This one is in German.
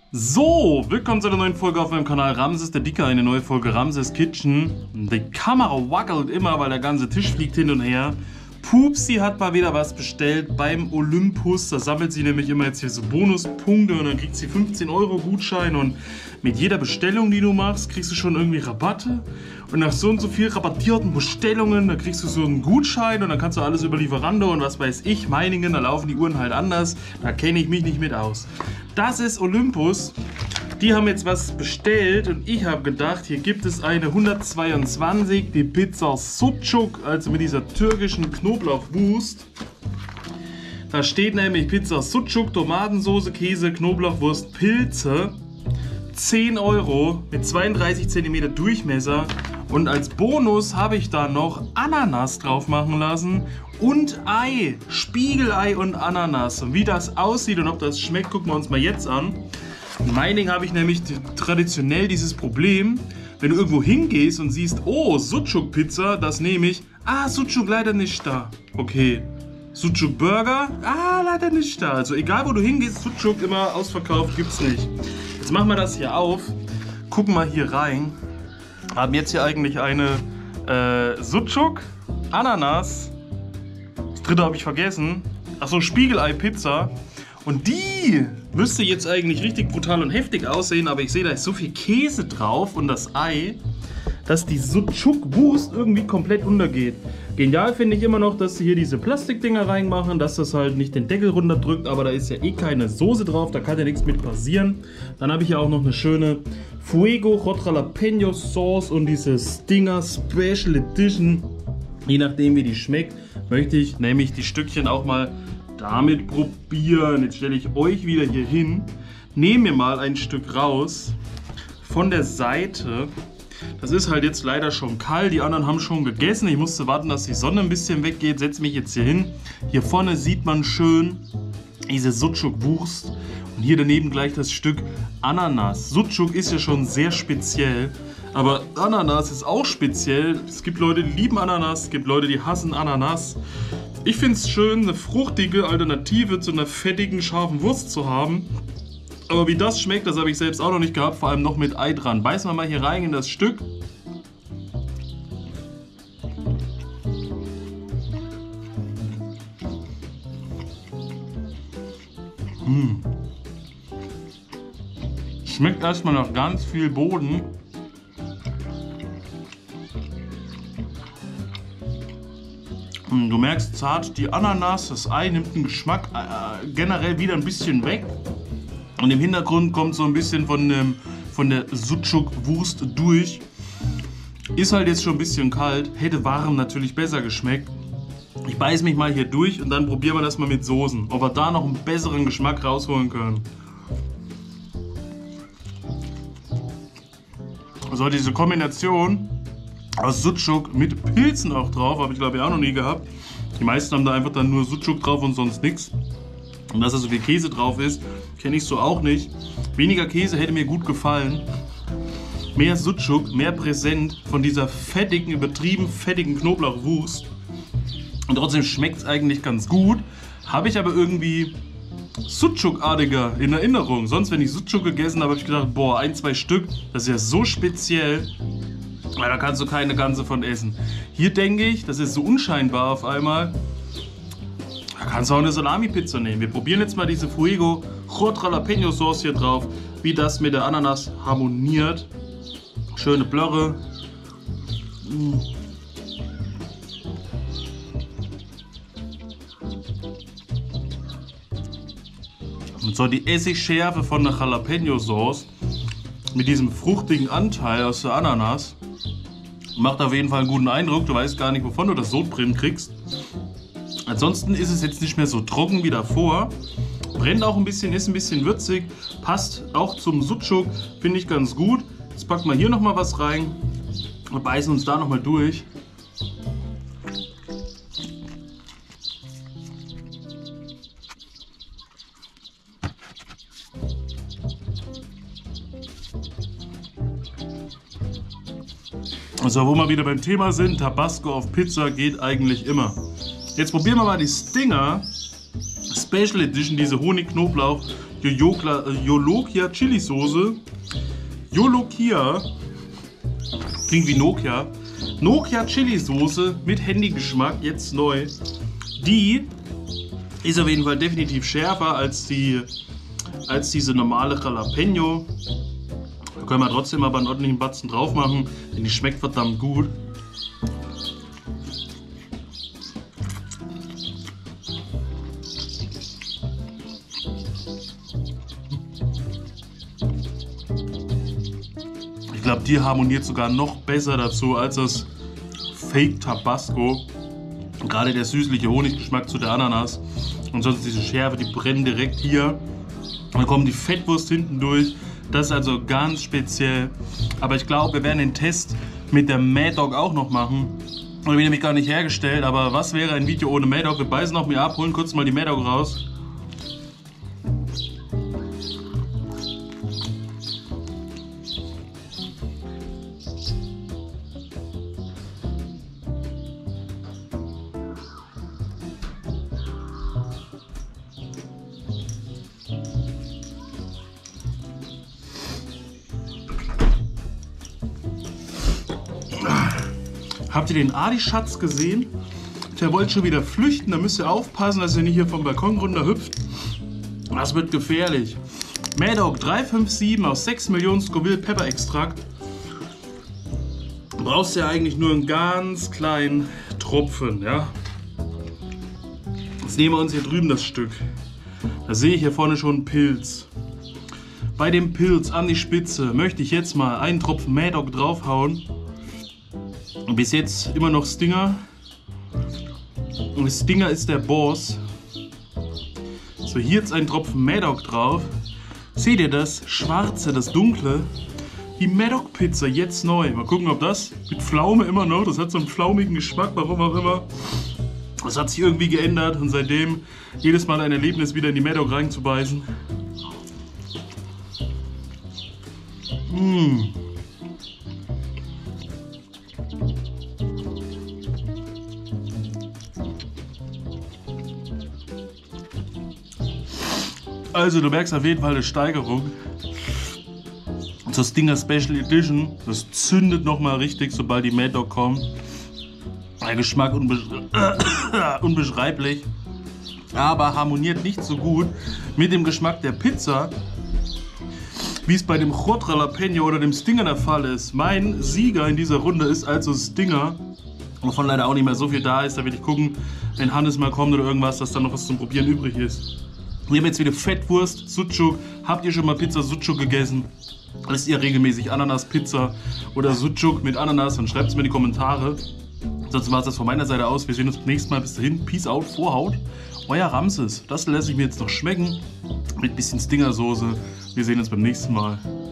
So, willkommen zu einer neuen Folge auf meinem Kanal Ramses der Dicke, eine neue Folge Ramses Kitchen. Die Kamera wackelt immer, weil der ganze Tisch fliegt hin und her. Pupsi hat mal wieder was bestellt beim Olympus. Da sammelt sie nämlich immer jetzt hier so Bonuspunkte und dann kriegt sie 15 € Gutschein und mit jeder Bestellung, die du machst, kriegst du schon irgendwie Rabatte. Und nach so und so viel rabattierten Bestellungen, da kriegst du so einen Gutschein und dann kannst du alles über Lieferando und was weiß ich, Meiningen, da laufen die Uhren halt anders. Da kenne ich mich nicht mit aus. Das ist Olympus. Die haben jetzt was bestellt und ich habe gedacht, hier gibt es eine 122, die Pizza Sucuk, also mit dieser türkischen Knoblauchwurst. Da steht nämlich Pizza Sucuk, Tomatensauce, Käse, Knoblauchwurst, Pilze. 10 € mit 32 cm Durchmesser. Und als Bonus habe ich da noch Ananas drauf machen lassen und Ei, Spiegelei und Ananas. Und wie das aussieht und ob das schmeckt, gucken wir uns mal jetzt an. In Meiningen habe ich nämlich traditionell dieses Problem, wenn du irgendwo hingehst und siehst, oh, Sucuk Pizza, das nehme ich. Ah, Sucuk leider nicht da. Okay. Sucuk Burger? Ah, leider nicht da. Also egal wo du hingehst, Sucuk immer ausverkauft, gibt's nicht. Jetzt machen wir das hier auf. Gucken mal hier rein. Haben jetzt hier eigentlich eine Sucuk, Ananas. Das dritte habe ich vergessen. Achso, Spiegelei Pizza. Und die müsste jetzt eigentlich richtig brutal und heftig aussehen, aber ich sehe, da ist so viel Käse drauf und das Ei, dass die Sucuk-Wurst irgendwie komplett untergeht. Genial finde ich immer noch, dass sie hier diese Plastikdinger reinmachen, dass das halt nicht den Deckel runterdrückt, aber da ist ja eh keine Soße drauf, da kann ja nichts mit passieren. Dann habe ich ja auch noch eine schöne Fuego Hot Jalapeno Sauce und diese Stinger Special Edition. Je nachdem wie die schmeckt, möchte ich nämlich die Stückchen auch mal damit probieren. Jetzt stelle ich euch wieder hier hin, nehme mir mal ein Stück raus von der Seite. Das ist halt jetzt leider schon kalt, die anderen haben schon gegessen. Ich musste warten, dass die Sonne ein bisschen weggeht, setze mich jetzt hier hin. Hier vorne sieht man schön diese Sucuk-Wurst und hier daneben gleich das Stück Ananas. Sucuk ist ja schon sehr speziell, aber Ananas ist auch speziell. Es gibt Leute, die lieben Ananas, es gibt Leute, die hassen Ananas. Ich finde es schön, eine fruchtige Alternative zu einer fettigen, scharfen Wurst zu haben. Aber wie das schmeckt, das habe ich selbst auch noch nicht gehabt, vor allem noch mit Ei dran. Beißen wir mal hier rein in das Stück. Schmeckt erstmal noch ganz viel Boden. Du merkst zart, die Ananas, das Ei nimmt den Geschmack generell wieder ein bisschen weg. Und im Hintergrund kommt so ein bisschen von der Sucuk-Wurst durch. Ist halt jetzt schon ein bisschen kalt. Hätte warm natürlich besser geschmeckt. Ich beiß mich mal hier durch und dann probieren wir das mal mit Soßen. Ob wir da noch einen besseren Geschmack rausholen können. Also diese Kombination aus Sucuk mit Pilzen auch drauf, habe ich glaube ich auch noch nie gehabt. Die meisten haben da einfach dann nur Sucuk drauf und sonst nichts. Und dass da so viel Käse drauf ist, kenne ich so auch nicht. Weniger Käse hätte mir gut gefallen. Mehr Sucuk, mehr präsent von dieser fettigen, übertrieben fettigen Knoblauchwurst. Und trotzdem schmeckt es eigentlich ganz gut. Habe ich aber irgendwie Sucuk-artiger in Erinnerung. Sonst, wenn ich Sucuk gegessen habe, habe ich gedacht, boah, 1, 2 Stück, das ist ja so speziell. Weil da kannst du keine ganze von essen. Hier denke ich, das ist so unscheinbar auf einmal. Da kannst du auch eine Salami-Pizza nehmen. Wir probieren jetzt mal diese Fuego Hot Jalapeno Sauce hier drauf, wie das mit der Ananas harmoniert. Schöne Blöre. Und so die Essigschärfe von der Jalapeno Sauce mit diesem fruchtigen Anteil aus der Ananas macht auf jeden Fall einen guten Eindruck. Du weißt gar nicht, wovon du das Sodbrennen kriegst. Ansonsten ist es jetzt nicht mehr so trocken wie davor. Brennt auch ein bisschen, ist ein bisschen würzig. Passt auch zum Sucuk, finde ich ganz gut. Jetzt packen wir hier nochmal was rein und beißen uns da nochmal durch. Also wo wir wieder beim Thema sind, Tabasco auf Pizza geht eigentlich immer. Jetzt probieren wir mal die Stinger Special Edition, diese Honig-Knoblauch Jolokia Chili Soße. Jolokia. Klingt wie Nokia. Nokia Chili Soße mit Handygeschmack, jetzt neu. Die ist auf jeden Fall definitiv schärfer als diese normale Jalapeno. Da können wir trotzdem aber einen ordentlichen Batzen drauf machen, denn die schmeckt verdammt gut. Ich glaube, die harmoniert sogar noch besser dazu als das Fake Tabasco. Gerade der süßliche Honiggeschmack zu der Ananas. Und sonst diese Schärfe, die brennt direkt hier. Dann kommt die Fettwurst hinten durch. Das ist also ganz speziell. Aber ich glaube, wir werden den Test mit der Mad Dog auch noch machen. Und die nämlich gar nicht hergestellt. Aber was wäre ein Video ohne Mad Dog? Wir beißen noch mir ab, holen kurz mal die Mad Dog raus. Habt ihr den Adi-Schatz gesehen? Der wollte schon wieder flüchten, da müsst ihr aufpassen, dass er nicht hier vom Balkon runter hüpft. Das wird gefährlich. Mad Dog 357 aus 6 Millionen Scoville Pepper Extrakt. Du brauchst ja eigentlich nur einen ganz kleinen Tropfen, ja. Jetzt nehmen wir uns hier drüben das Stück. Da sehe ich hier vorne schon einen Pilz. Bei dem Pilz an die Spitze möchte ich jetzt mal einen Tropfen Mad Dog draufhauen. Und bis jetzt immer noch Stinger. Und Stinger ist der Boss. So, hier jetzt ein Tropfen Mad Dog drauf. Seht ihr das Schwarze, das Dunkle? Die Mad Dog Pizza, jetzt neu. Mal gucken, ob das mit Pflaume immer noch. Das hat so einen pflaumigen Geschmack, warum auch immer. Das hat sich irgendwie geändert und seitdem jedes Mal ein Erlebnis, wieder in die Mad Dog reinzubeißen. Also du merkst auf jeden Fall eine Steigerung. Und das Stinger Special Edition, das zündet nochmal richtig, sobald die Mad Dog kommt. Der Geschmack unbeschreiblich, aber harmoniert nicht so gut mit dem Geschmack der Pizza, wie es bei dem Hot Jalapeno oder dem Stinger der Fall ist. Mein Sieger in dieser Runde ist also Stinger, wovon leider auch nicht mehr so viel da ist. Da will ich gucken, wenn Hannes mal kommt oder irgendwas, dass da noch was zum Probieren übrig ist. Wir haben jetzt wieder Fettwurst, Sucuk. Habt ihr schon mal Pizza Sucuk gegessen? Esst ihr regelmäßig Ananas-Pizza oder Sucuk mit Ananas? Dann schreibt es mir in die Kommentare. Sonst war es das von meiner Seite aus. Wir sehen uns beim nächsten Mal. Bis dahin. Peace out, Vorhaut. Euer Ramses. Das lasse ich mir jetzt noch schmecken. Mit bisschen Stingersoße. Wir sehen uns beim nächsten Mal.